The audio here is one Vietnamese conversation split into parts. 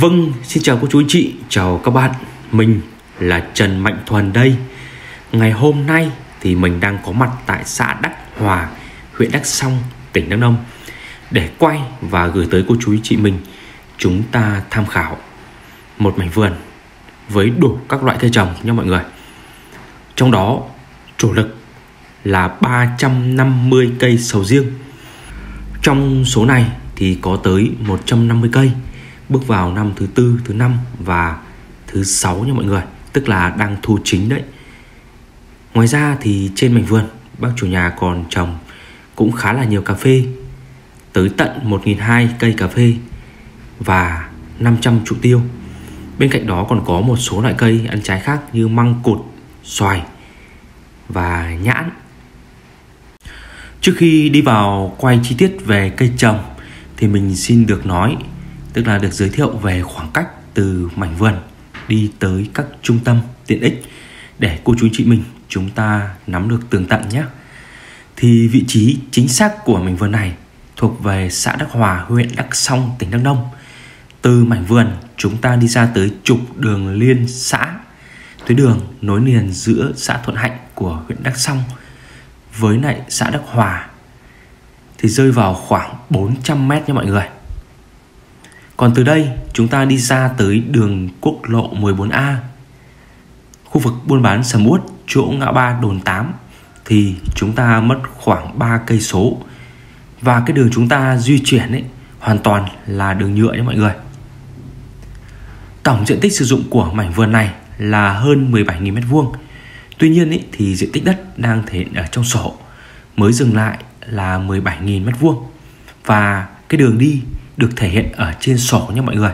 Vâng, xin chào cô chú anh chị, chào các bạn. Mình là Trần Mạnh Thuần đây. Ngày hôm nay thì mình đang có mặt tại xã Đắc Hòa, huyện Đắk Song, tỉnh Đắk Nông để quay và gửi tới cô chú anh chị mình chúng ta tham khảo một mảnh vườn với đủ các loại cây trồng nha mọi người. Trong đó chủ lực là 350 cây sầu riêng. Trong số này thì có tới 150 cây bước vào năm thứ tư, thứ năm và thứ 6 nha mọi người, tức là đang thu chính đấy. Ngoài ra thì trên mảnh vườn bác chủ nhà còn trồng cũng khá là nhiều cà phê, tới tận 1.200 cây cà phê và 500 trụ tiêu. Bên cạnh đó còn có một số loại cây ăn trái khác như măng cụt, xoài và nhãn. Trước khi đi vào quay chi tiết về cây trồng thì mình xin được nói, tức là được giới thiệu về khoảng cách từ mảnh vườn đi tới các trung tâm tiện ích để cô chú chị mình chúng ta nắm được tường tận nhé. Thì vị trí chính xác của mảnh vườn này thuộc về xã Đắc Hòa, huyện Đắk Song, tỉnh Đắk Nông. Từ mảnh vườn chúng ta đi ra tới trục đường liên xã, tuyến đường nối liền giữa xã Thuận Hạnh của huyện Đắk Song với lại xã Đắc Hòa thì rơi vào khoảng 400 m nha mọi người. Còn từ đây chúng ta đi ra tới đường quốc lộ 14A, khu vực buôn bán sầm uất chỗ ngã ba Đồn 8 thì chúng ta mất khoảng 3 cây số. Và cái đường chúng ta di chuyển ấy hoàn toàn là đường nhựa nha mọi người. Tổng diện tích sử dụng của mảnh vườn này là hơn 17.000 m². Tuy nhiên ấy, thì diện tích đất đang thể hiện ở trong sổ mới dừng lại là 17.000 m². Và cái đường đi được thể hiện ở trên sổ nha mọi người.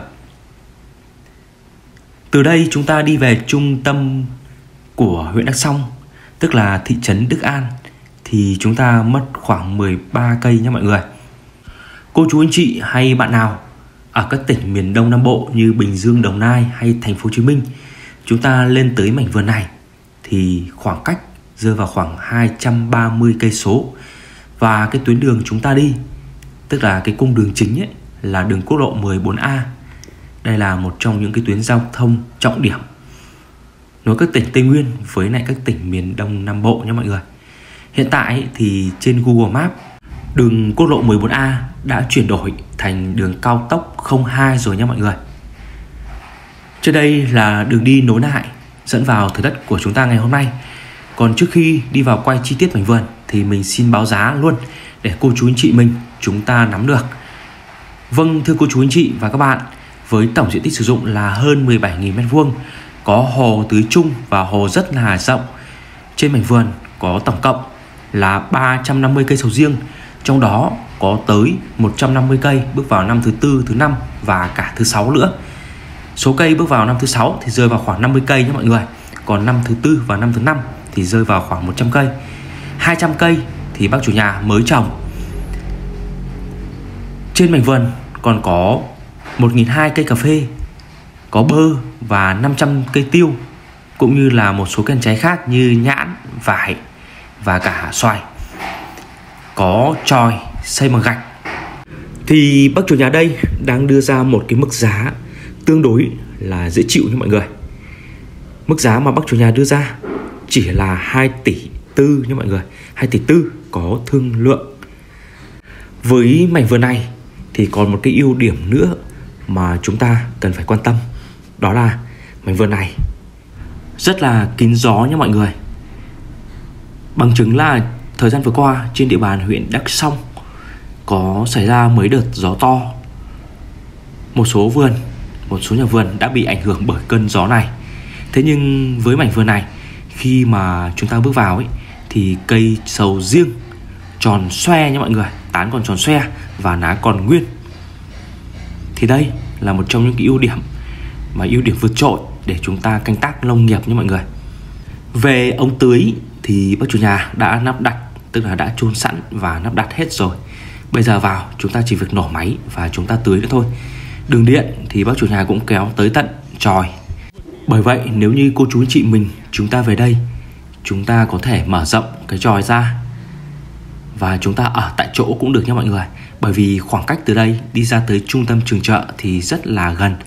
Từ đây chúng ta đi về trung tâm của huyện Đắk Song, tức là thị trấn Đức An, thì chúng ta mất khoảng 13 cây nha mọi người. Cô chú anh chị hay bạn nào ở các tỉnh miền Đông Nam Bộ như Bình Dương, Đồng Nai hay Thành phố Hồ Chí Minh, chúng ta lên tới mảnh vườn này thì khoảng cách rơi vào khoảng 230 cây số. Và cái tuyến đường chúng ta đi, tức là cái cung đường chính ấy, là đường quốc lộ 14A. Đây là một trong những cái tuyến giao thông trọng điểm nối các tỉnh Tây Nguyên với lại các tỉnh miền Đông Nam Bộ nha mọi người. Hiện tại thì trên Google Maps, đường quốc lộ 14A đã chuyển đổi thành đường cao tốc 02 rồi nha mọi người. Trên đây là đường đi nối lại dẫn vào thửa đất của chúng ta ngày hôm nay. Còn trước khi đi vào quay chi tiết mảnh vườn thì mình xin báo giá luôn để cô chú anh chị mình chúng ta nắm được. Vâng, thưa cô chú anh chị và các bạn, với tổng diện tích sử dụng là hơn 17.000 m², có hồ tưới chung và hồ rất là rộng. Trên mảnh vườn có tổng cộng là 350 cây sầu riêng, trong đó có tới 150 cây bước vào năm thứ tư, thứ năm và cả thứ 6 nữa. Số cây bước vào năm thứ 6 thì rơi vào khoảng 50 cây nhé mọi người. Còn năm thứ tư và năm thứ 5 thì rơi vào khoảng 100 cây. 200 cây thì bác chủ nhà mới trồng. Trên mảnh vườn còn có 1.200 cây cà phê, có bơ và 500 cây tiêu, cũng như là một số cây trái khác như nhãn, vải và cả xoài. Có chòi xây bằng gạch. Thì bác chủ nhà đây đang đưa ra một cái mức giá tương đối là dễ chịu nha mọi người. Mức giá mà bác chủ nhà đưa ra chỉ là 2,4 tỷ nha mọi người. 2,4 tỷ có thương lượng. Với mảnh vườn này thì còn một cái ưu điểm nữa mà chúng ta cần phải quan tâm. Đó là mảnh vườn này rất là kín gió nha mọi người. Bằng chứng là thời gian vừa qua trên địa bàn huyện Đắk Song có xảy ra mấy đợt gió to. Một số nhà vườn đã bị ảnh hưởng bởi cơn gió này. Thế nhưng với mảnh vườn này, khi mà chúng ta bước vào ấy, thì cây sầu riêng tròn xoe nha mọi người, tán còn tròn xoe và lá còn nguyên. Thì đây là một trong những cái ưu điểm vượt trội để chúng ta canh tác nông nghiệp nha mọi người. Về ống tưới thì bác chủ nhà đã lắp đặt, tức là đã chôn sẵn và lắp đặt hết rồi. Bây giờ vào chúng ta chỉ việc nổ máy và chúng ta tưới nữa thôi. Đường điện thì bác chủ nhà cũng kéo tới tận chòi. Bởi vậy nếu như cô chú anh chị mình chúng ta về đây, chúng ta có thể mở rộng cái chòi ra và chúng ta ở tại chỗ cũng được nha mọi người. Bởi vì khoảng cách từ đây đi ra tới trung tâm trường chợ thì rất là gần,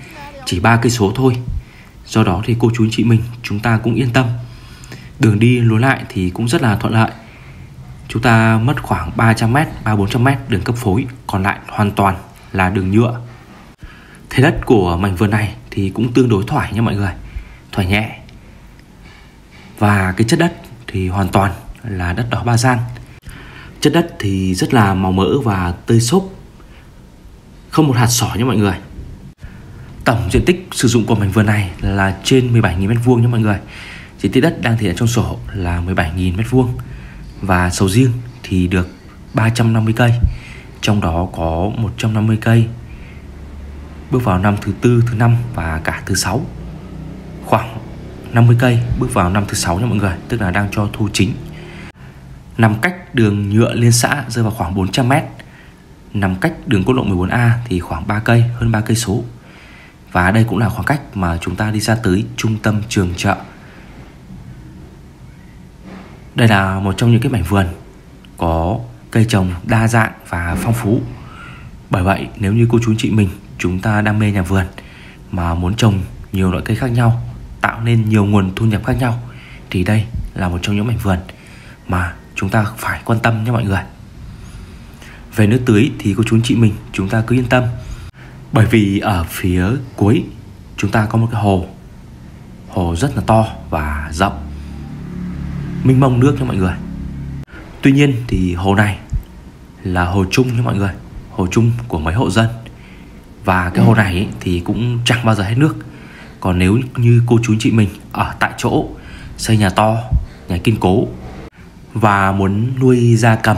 chỉ 3 cây số thôi. Do đó thì cô chú anh chị mình chúng ta cũng yên tâm. Đường đi lối lại thì cũng rất là thuận lợi. Chúng ta mất khoảng 300m, 300-400m đường cấp phối, còn lại hoàn toàn là đường nhựa. Thế đất của mảnh vườn này thì cũng tương đối thoải nha mọi người, thoải nhẹ. Và cái chất đất thì hoàn toàn là đất đỏ Ba Gian. Chất đất thì rất là màu mỡ và tơi xốp, không một hạt sỏi nha mọi người. Tổng diện tích sử dụng của mảnh vườn này là trên 17.000m² nha mọi người. Diện tích đất đang thể hiện trong sổ là 17.000m². Và sầu riêng thì được 350 cây, trong đó có 150 cây bước vào năm thứ 4, thứ 5 và cả thứ 6. Khoảng 50 cây bước vào năm thứ 6 nha mọi người, tức là đang cho thu chính. Nằm cách đường nhựa liên xã rơi vào khoảng 400m. Nằm cách đường quốc lộ 14A thì khoảng 3 cây, hơn 3 cây số. Và đây cũng là khoảng cách mà chúng ta đi ra tới trung tâm trường chợ. Đây là một trong những cái mảnh vườn có cây trồng đa dạng và phong phú. Bởi vậy nếu như cô chú anh chị mình chúng ta đam mê nhà vườn mà muốn trồng nhiều loại cây khác nhau, tạo nên nhiều nguồn thu nhập khác nhau, thì đây là một trong những mảnh vườn mà chúng ta phải quan tâm nha mọi người. Về nước tưới thì cô chú anh chị mình chúng ta cứ yên tâm, bởi vì ở phía cuối chúng ta có một cái hồ rất là to và rộng, mênh mông nước nha mọi người. Tuy nhiên thì hồ này là hồ chung nha mọi người, hồ chung của mấy hộ dân. Và cái hồ này thì cũng chẳng bao giờ hết nước. Còn nếu như cô chú anh chị mình ở tại chỗ xây nhà to, nhà kiên cố và muốn nuôi gia cầm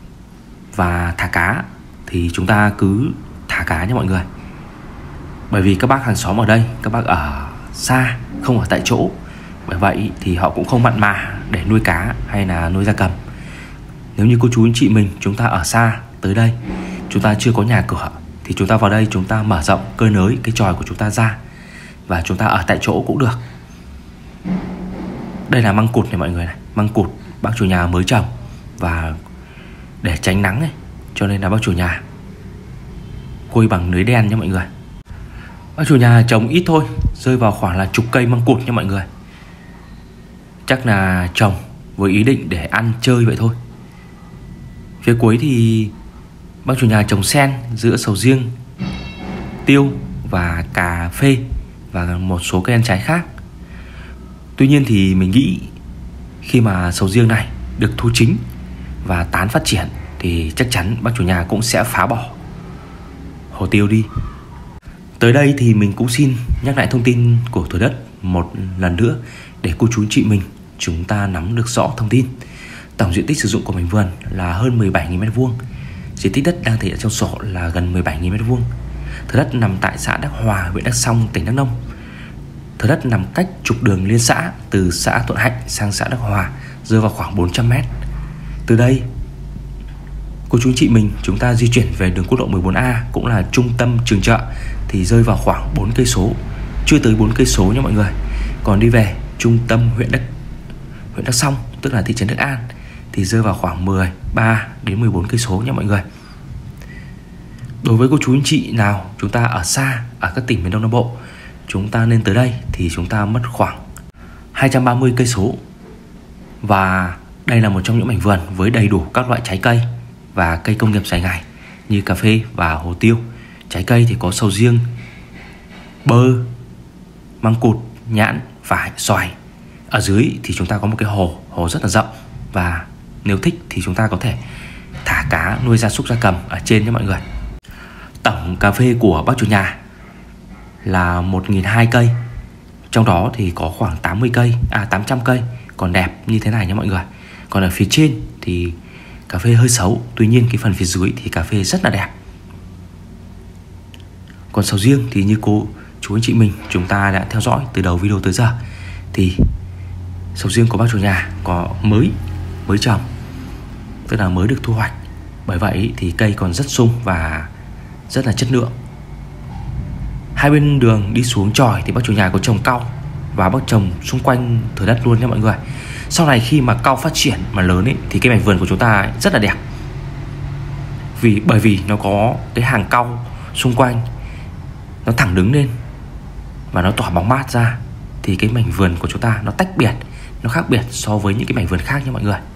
và thả cá thì chúng ta cứ thả cá nha mọi người. Bởi vì các bác hàng xóm ở đây, các bác ở xa, không ở tại chỗ, bởi vậy thì họ cũng không mặn mà để nuôi cá hay là nuôi gia cầm. Nếu như cô chú anh chị mình chúng ta ở xa tới đây, chúng ta chưa có nhà cửa, thì chúng ta vào đây chúng ta mở rộng cơi nới cái chòi của chúng ta ra và chúng ta ở tại chỗ cũng được. Đây là măng cụt này mọi người này, măng cụt bác chủ nhà mới trồng. Và để tránh nắng này, cho nên là bác chủ nhà quây bằng lưới đen nha mọi người. Bác chủ nhà trồng ít thôi, rơi vào khoảng là chục cây măng cụt nha mọi người. Chắc là trồng với ý định để ăn chơi vậy thôi. Phía cuối thì bác chủ nhà trồng sen giữa sầu riêng, tiêu và cà phê và một số cây ăn trái khác. Tuy nhiên thì mình nghĩ khi mà sầu riêng này được thu chính và tán phát triển thì chắc chắn bác chủ nhà cũng sẽ phá bỏ hồ tiêu đi. Tới đây thì mình cũng xin nhắc lại thông tin của thửa đất một lần nữa để cô chú anh chị mình chúng ta nắm được rõ thông tin. Tổng diện tích sử dụng của mảnh vườn là hơn 17.000m². Diện tích đất đang thể hiện trong sổ là gần 17.000m². Thửa đất nằm tại xã Đắc Hòa, huyện Đắc Song, tỉnh Đắk Nông. Thửa đất nằm cách trục đường liên xã từ xã Thuận Hạnh sang xã Đắc Hòa rơi vào khoảng 400m. Từ đây cô chú anh chị mình chúng ta di chuyển về đường quốc lộ 14A cũng là trung tâm trường chợ thì rơi vào khoảng 4 cây số, chưa tới 4 cây số nha mọi người. Còn đi về trung tâm huyện Đắc Song, tức là thị trấn Đức An, thì rơi vào khoảng 13 đến 14 cây số nha mọi người. Đối với cô chú anh chị nào chúng ta ở xa ở các tỉnh miền Đông Nam Bộ, chúng ta nên tới đây thì chúng ta mất khoảng 230 cây số. Và đây là một trong những mảnh vườn với đầy đủ các loại trái cây và cây công nghiệp dài ngày như cà phê và hồ tiêu. Trái cây thì có sầu riêng, bơ, măng cụt, nhãn, vải, xoài. Ở dưới thì chúng ta có một cái hồ rất là rộng. Và nếu thích thì chúng ta có thể thả cá, nuôi gia súc gia cầm ở trên nha mọi người. Tổng cà phê của bác chủ nhà là 1.200 cây. Trong đó thì có khoảng 800 cây còn đẹp như thế này nha mọi người. Còn ở phía trên thì cà phê hơi xấu. Tuy nhiên cái phần phía dưới thì cà phê rất là đẹp. Còn sầu riêng thì như cô chú anh chị mình chúng ta đã theo dõi từ đầu video tới giờ, thì sầu riêng của bác chủ nhà có mới trồng, tức là mới được thu hoạch. Bởi vậy thì cây còn rất sung và rất là chất lượng. Hai bên đường đi xuống chòi thì bác chủ nhà có trồng cau và bác trồng xung quanh thửa đất luôn nha mọi người. Sau này khi mà cau phát triển mà lớn ấy, thì cái mảnh vườn của chúng ta rất là đẹp. Bởi vì nó có cái hàng cau xung quanh, nó thẳng đứng lên và nó tỏa bóng mát ra thì cái mảnh vườn của chúng ta nó tách biệt, nó khác biệt so với những cái mảnh vườn khác nha mọi người.